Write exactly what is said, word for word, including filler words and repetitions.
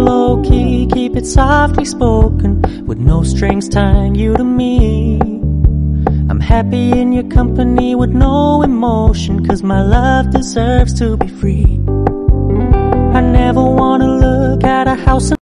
low-key, keep it softly spoken, with no strings tying you to me. I'm happy in your company with no emotion, 'cause my love deserves to be free. I never wanna look at a house